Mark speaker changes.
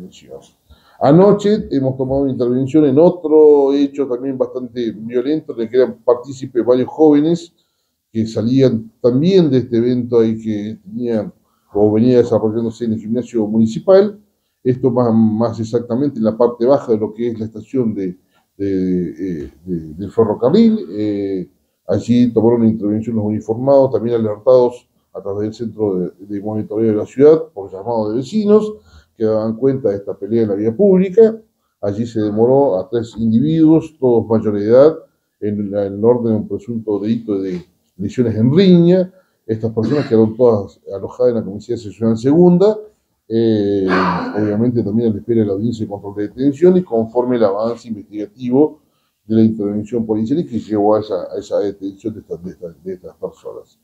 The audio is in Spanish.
Speaker 1: detención. Anoche hemos tomado una intervención en otro hecho también bastante violento, en el que eran partícipes varios jóvenes que salían también de este evento ahí que tenían o venía desarrollándose en el gimnasio municipal. Esto más exactamente en la parte baja de lo que es la estación del ferrocarril. Allí tomaron una intervención los uniformados, también alertados a través del centro de monitoreo de la ciudad por llamado de vecinos que daban cuenta de esta pelea en la vía pública. Allí se demoró a 3 individuos, todos mayores de edad, en el orden de un presunto delito de lesiones en riña. Estas personas quedaron todas alojadas en la Comisaría Seccional Segunda, obviamente también a la espera de la audiencia de control de detención y conforme el avance investigativo de la intervención policial que llevó a esa detención de estas personas.